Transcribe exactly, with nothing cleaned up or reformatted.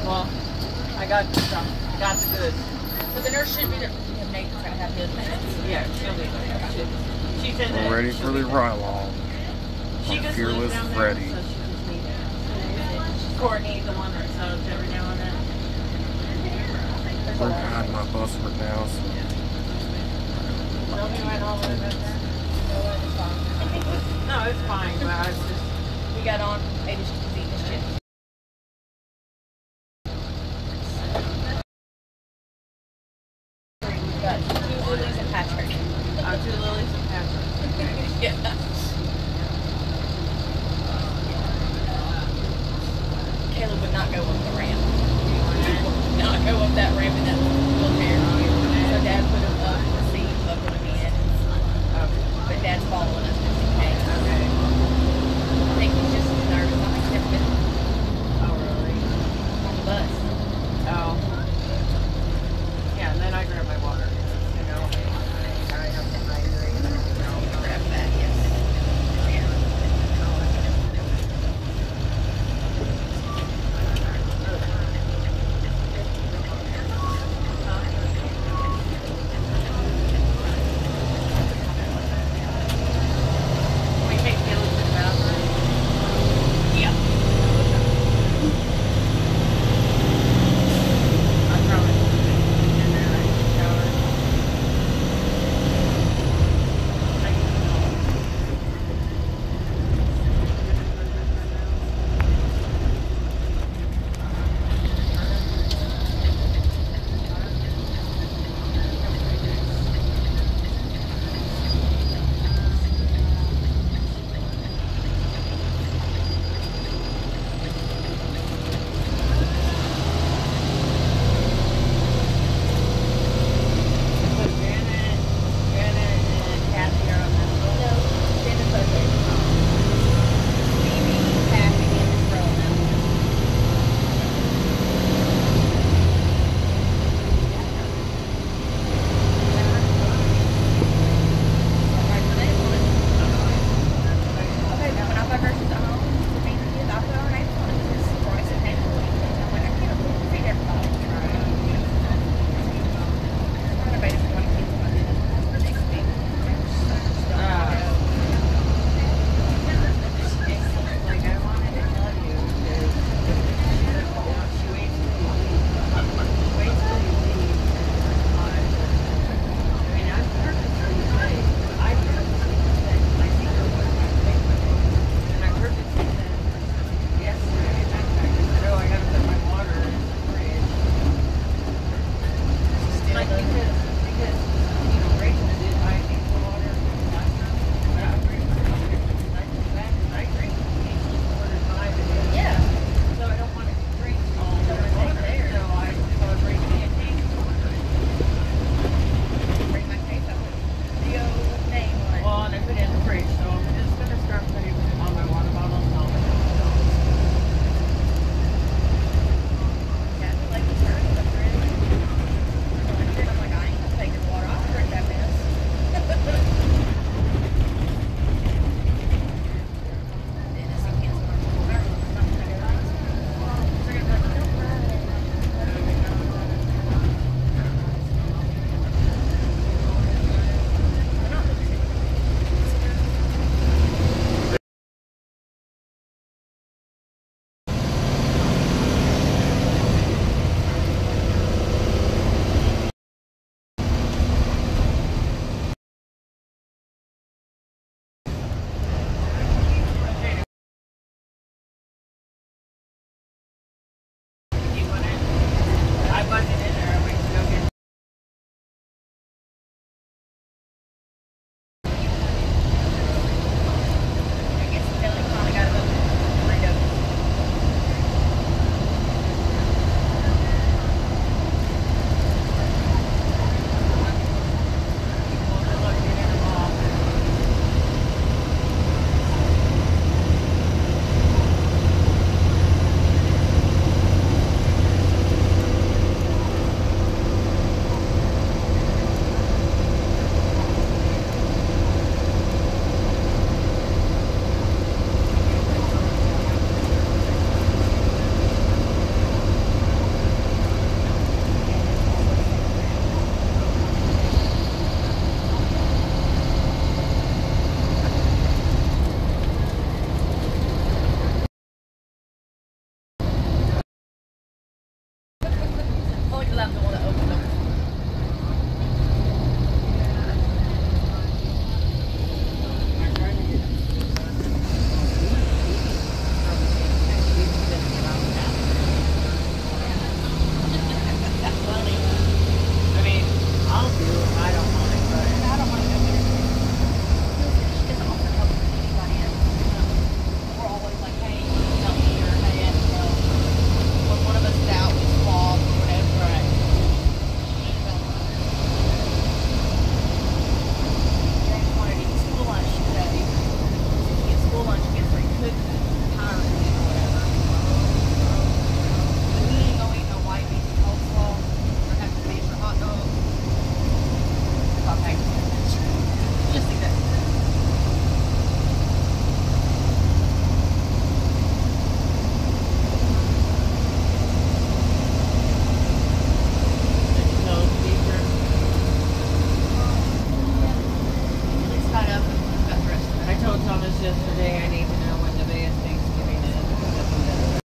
Well, I got the stuff. I got the goods. But the nurse should be there. Nate's going to have his minutes. Yeah, she'll be there. She, she said that. We're ready for the ride-along. She just Fearless lives down there, Freddie. so she just needs it. Courtney, the one that subs every now and then. We're riding my bus right now, so. Don't be right all over this. No, it's fine. But I was just. We got on. Ate his, eating his chips. We've got two Lilies and Patrick. Uh, two Lilies and Patrick. Yeah. Caleb would not go up the ramp. Would not go up that ramp in that wheelchair. So Dad put him up in the seat, up put him in. But Dad's following us just in case. Okay. I think he's just nervous. I think he's never been Oh, really? on the bus.